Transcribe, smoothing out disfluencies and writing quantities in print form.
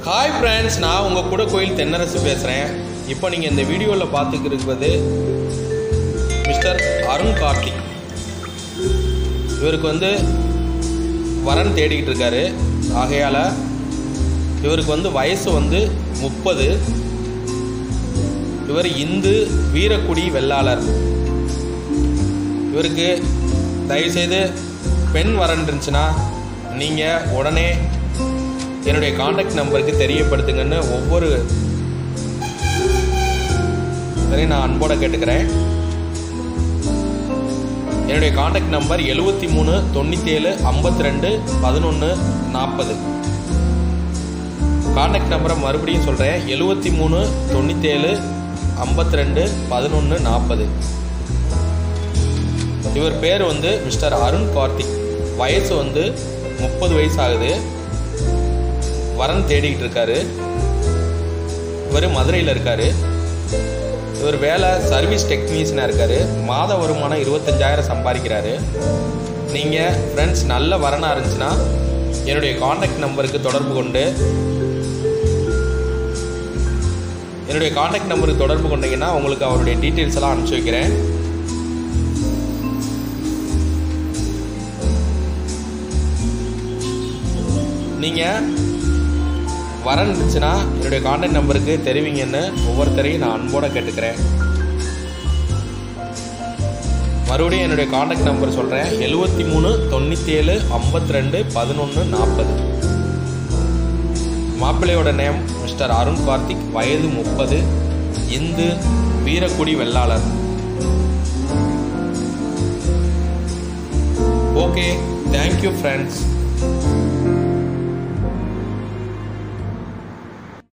Hi friends, நான் உங்கள் கூட கோயில் தென்னரசு பேசுகிறேன். இப்போ நீங்கள் இந்த வீடியோவில் பார்த்துக்கிருப்பது மிஸ்டர் அருண் கார்த்திக். இவருக்கு வரன் தேடிக்கிட்டு இருக்காரு. ஆகையால் இவருக்கு வயசு 30. இவர் இந்து வீரக்குடி வெள்ளாளர். இவருக்கு தயவுசெய்து பெண் வரன் இருந்துச்சுன்னா நீங்கள் உடனே என்னுடைய காண்டாக்ட் நம்பருக்கு தெரியப்படுத்துங்கன்னு ஒவ்வொரு சரி நான் அன்போட கேட்டுக்கிறேன். என்னுடைய காண்டாக்ட் நம்பர் 73 97 52 11 40. காண்டாக்ட் நம்பரை மறுபடியும் சொல்கிறேன், 73 97 52 11 40. இவர் பேர் மிஸ்டர் அருண் கார்த்திக். வயசு 30 வயசு ஆகுது. வரன் தேடிக்கிட்டு இருக்காரு. இவர் மதுரையில் இருக்காரு. இவர் வேலை சர்வீஸ் டெக்னீஷியனாக இருக்காரு. மாத வருமானம் 25,000 சம்பாதிக்கிறாரு. நீங்கள் ஃப்ரெண்ட்ஸ் நல்ல வரனாக இருந்துச்சுன்னா என்னுடைய காண்டாக்ட் நம்பருக்கு தொடர்பு கொண்டீங்கன்னா உங்களுக்கு அவருடைய டீட்டெயில்ஸ் எல்லாம் அனுப்பிச்சி வைக்கிறேன். நீங்கள் வரன் இருந்துச்சுன்னா என்னுடைய காண்டாக்ட் நம்பருக்கு தெரிவிங்கன்னு ஒவ்வொருத்தரையும் நான் அன்போடு கேட்டுக்கிறேன். மறுபடியும் என்னுடைய காண்டாக்ட் நம்பர் சொல்கிறேன், 73 97 52 11 40. மாப்பிள்ளையோட நேம் மிஸ்டர் அருண் கார்த்திக். வயது 30. Hindu Veerakudi Vellalar. Okay, thank you friends.